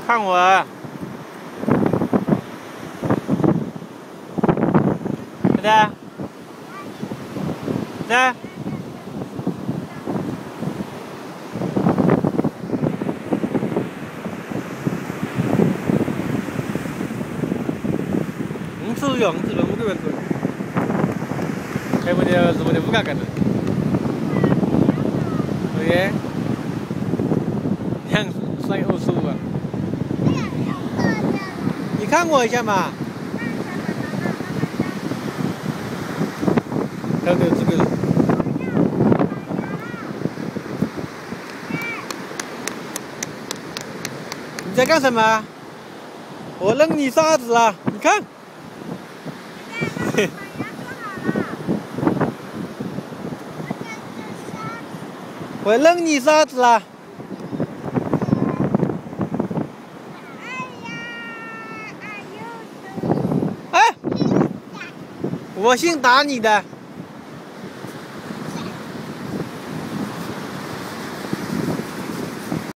看我啊！在？在？吃用，吃用，我都要吃。还不得，是不得五个盖子。对。2甩25啊！你看我一下嘛。这个。你在干什么？我扔你沙子了，你看。我扔你沙子了。哎，我先打你的。